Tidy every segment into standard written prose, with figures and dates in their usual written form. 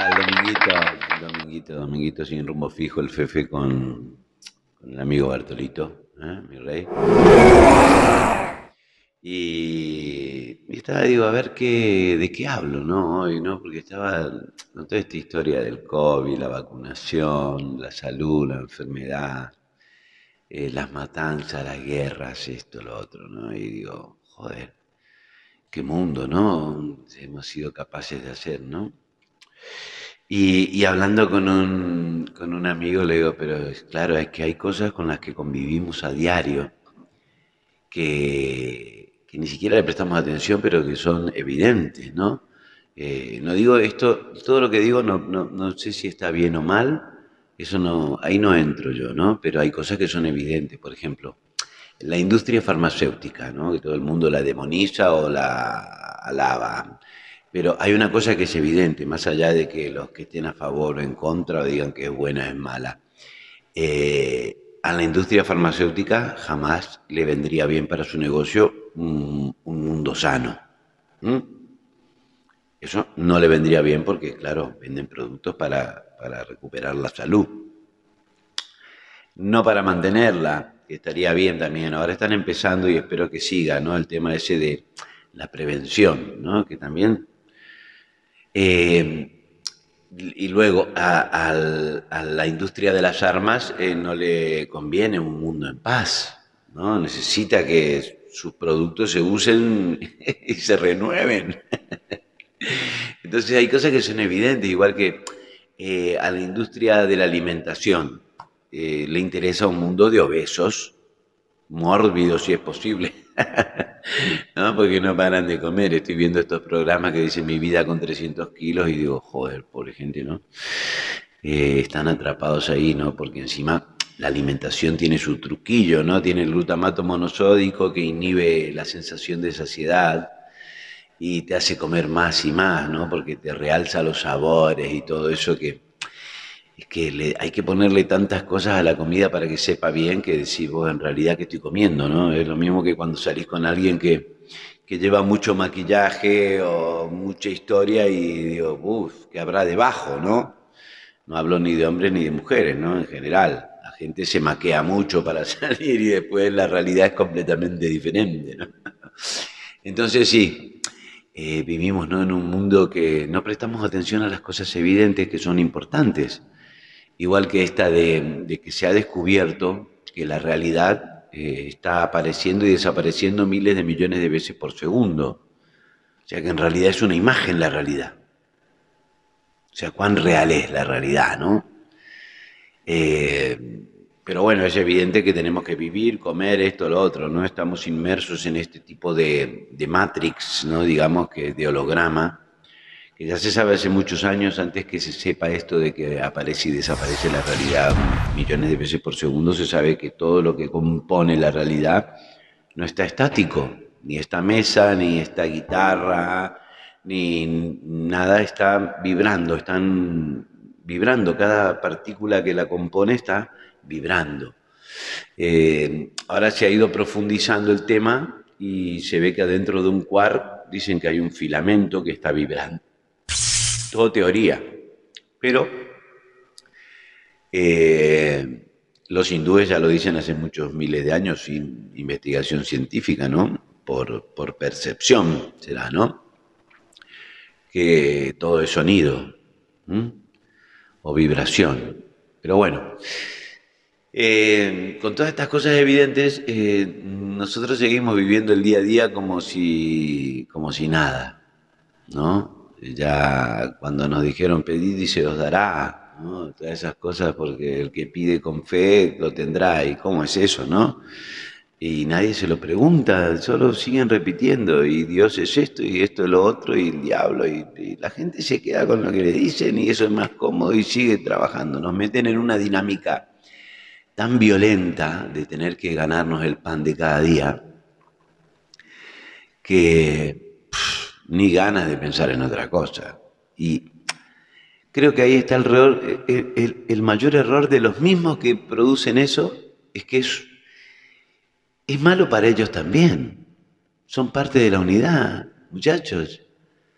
tal, Dominguito sin rumbo fijo, el Fefe con el amigo Bartolito, mi rey. Y estaba, digo, a ver de qué hablo, ¿no? Hoy, ¿no? Porque estaba con toda esta historia del COVID, la vacunación, la salud, la enfermedad, las matanzas, las guerras, esto, lo otro, ¿no? Y digo, joder, qué mundo, ¿no? Hemos sido capaces de hacer, ¿no? Y hablando con un amigo le digo, pero claro, es que hay cosas con las que convivimos a diario que ni siquiera le prestamos atención, pero que son evidentes, ¿no? No digo esto, todo lo que digo no sé si está bien o mal, eso no, ahí no entro yo, ¿no? Pero hay cosas que son evidentes, por ejemplo, la industria farmacéutica, ¿no? Que todo el mundo la demoniza o la alaba. Pero hay una cosa que es evidente, más allá de que los que estén a favor o en contra o digan que es buena o es mala. A la industria farmacéutica jamás le vendría bien para su negocio un mundo sano. ¿Mm? Eso no le vendría bien porque, claro, venden productos para recuperar la salud, no para mantenerla, que estaría bien también. Ahora están empezando y espero que siga, ¿no? El tema ese de la prevención, ¿no? Que también y luego a la industria de las armas no le conviene un mundo en paz, ¿no? Necesita que sus productos se usen y se renueven. Entonces hay cosas que son evidentes, igual que a la industria de la alimentación le interesa un mundo de obesos, mórbidos si es posible, ¿no? Porque no paran de comer. Estoy viendo estos programas que dicen mi vida con 300 kilos y digo, joder, pobre gente, ¿no? Están atrapados ahí, ¿no? Porque encima la alimentación tiene su truquillo, ¿no? Tiene el glutamato monosódico que inhibe la sensación de saciedad y te hace comer más y más, ¿no? Porque te realza los sabores y todo eso que es que hay que ponerle tantas cosas a la comida para que sepa bien que decís vos en realidad que estoy comiendo, ¿no? Es lo mismo que cuando salís con alguien que lleva mucho maquillaje o mucha historia y digo, uff, ¿qué habrá debajo, no? No hablo ni de hombres ni de mujeres, ¿no? En general, la gente se maquea mucho para salir y después la realidad es completamente diferente, ¿no? Entonces sí, vivimos, ¿no? En un mundo que no prestamos atención a las cosas evidentes que son importantes. Igual que esta de que se ha descubierto que la realidad está apareciendo y desapareciendo miles de millones de veces por segundo. O sea que en realidad es una imagen la realidad. O sea, cuán real es la realidad, ¿no? Eh, pero bueno, es evidente que tenemos que vivir, comer esto, lo otro, ¿no? Estamos inmersos en este tipo de matrix, ¿no? Digamos que de holograma, que ya se sabe hace muchos años, antes que se sepa esto de que aparece y desaparece la realidad millones de veces por segundo, se sabe que todo lo que compone la realidad no está estático, ni esta mesa, ni esta guitarra, ni nada está vibrando, están vibrando, cada partícula que la compone está vibrando. Ahora se ha ido profundizando el tema y se ve que adentro de un quark dicen que hay un filamento que está vibrando. Todo teoría, pero eh, los hindúes ya lo dicen hace muchos miles de años sin investigación científica, ¿no? Por percepción será, ¿no? Que todo es sonido, ¿m? O vibración. Pero bueno, con todas estas cosas evidentes, nosotros seguimos viviendo el día a día como si nada, ¿no? Ya cuando nos dijeron pedid y se os dará, ¿no? Todas esas cosas porque el que pide con fe lo tendrá. ¿Y cómo es eso, no? Y nadie se lo pregunta, solo siguen repitiendo, y Dios es esto es lo otro, y el diablo, y la gente se queda con lo que le dicen, y eso es más cómodo, y sigue trabajando. Nos meten en una dinámica tan violenta de tener que ganarnos el pan de cada día, que ni ganas de pensar en otra cosa. Y creo que ahí está el mayor error de los mismos que producen eso, es que es malo para ellos también. Son parte de la unidad, muchachos.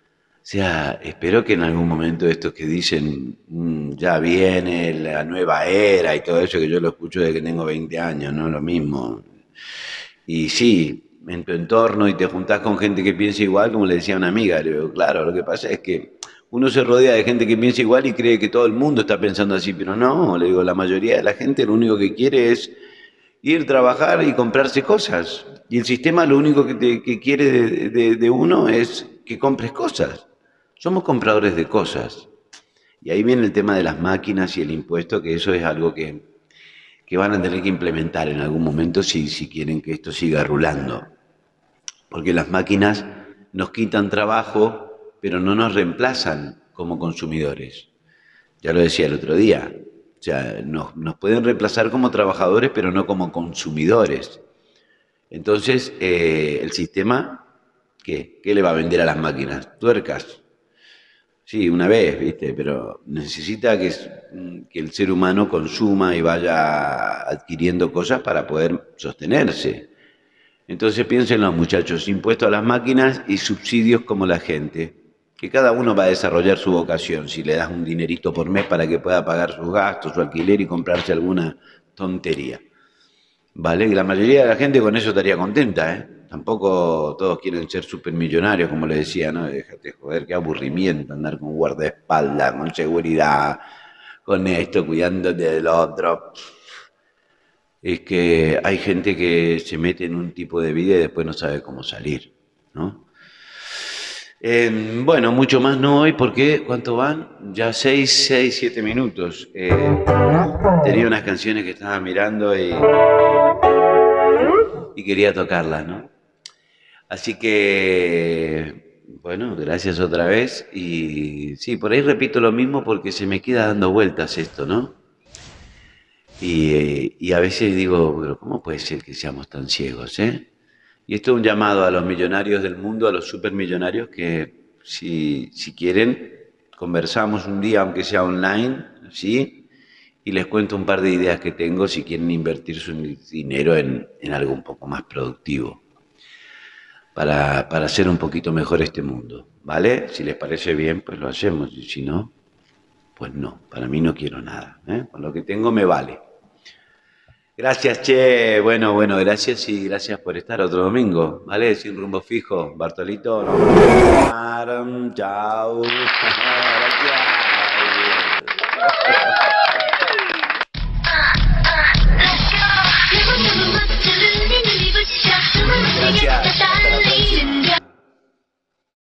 sea, espero que en algún momento estos que dicen ya viene la nueva era y todo eso, que yo lo escucho desde que tengo 20 años, no lo mismo. Y sí, en tu entorno y te juntás con gente que piensa igual, como le decía una amiga, le digo, claro, lo que pasa es que uno se rodea de gente que piensa igual y cree que todo el mundo está pensando así, pero no, le digo, la mayoría de la gente lo único que quiere es ir, trabajar y comprarse cosas. Y el sistema lo único que quiere de uno es que compres cosas. Somos compradores de cosas. Y ahí viene el tema de las máquinas y el impuesto, que eso es algo que van a tener que implementar en algún momento si quieren que esto siga rulando. Porque las máquinas nos quitan trabajo, pero no nos reemplazan como consumidores. Ya lo decía el otro día. O sea, nos pueden reemplazar como trabajadores, pero no como consumidores. Entonces, el sistema, ¿qué? ¿Qué le va a vender a las máquinas? Tuercas. Sí, una vez, ¿viste? Pero necesita que el ser humano consuma y vaya adquiriendo cosas para poder sostenerse. Entonces piensen los muchachos, impuestos a las máquinas y subsidios como la gente. Que cada uno va a desarrollar su vocación. Si le das un dinerito por mes para que pueda pagar sus gastos, su alquiler y comprarse alguna tontería. ¿Vale? Y la mayoría de la gente con eso estaría contenta, ¿eh? Tampoco todos quieren ser supermillonarios, como le decía, ¿no? Déjate joder, qué aburrimiento andar con guardaespaldas, con seguridad, con esto, cuidándote del otro. Es que hay gente que se mete en un tipo de vida y después no sabe cómo salir, ¿no? Bueno, mucho más no hoy porque, ¿cuánto van? Ya 6, 7 minutos. Tenía unas canciones que estaba mirando y quería tocarlas, ¿no? Así que, bueno, gracias otra vez. Y sí, por ahí repito lo mismo porque se me queda dando vueltas esto, ¿no? Y a veces digo, pero ¿cómo puede ser que seamos tan ciegos, eh? Y esto es un llamado a los millonarios del mundo, a los supermillonarios, que si quieren, conversamos un día, aunque sea online, ¿sí? Y les cuento un par de ideas que tengo si quieren invertir su dinero en algo un poco más productivo, para hacer un poquito mejor este mundo, ¿vale? Si les parece bien, pues lo hacemos, y si no, pues no, para mí no quiero nada, ¿eh? Con lo que tengo me vale. Gracias, che. Bueno, gracias y gracias por estar otro domingo, ¿vale? Sin rumbo fijo. Bartolito, nos vemos. Chao.